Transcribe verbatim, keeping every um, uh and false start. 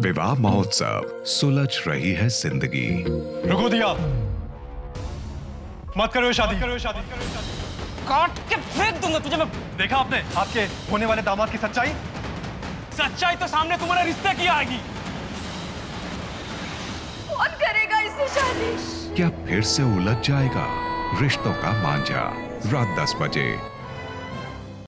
विवाह महोत्सव, सुलझ रही है जिंदगी। रुको दिया, मत करो शादी, करो शादी, काट के फेंक दूंगा तुझे मैं। देखा आपने आपके होने वाले दामाद की सच्चाई? सच्चाई तो सामने तुम्हारे रिश्ते की आएगी। कौन करेगा इससे शादी? क्या फिर से उलझ जाएगा रिश्तों का मांझा? रात दस बजे।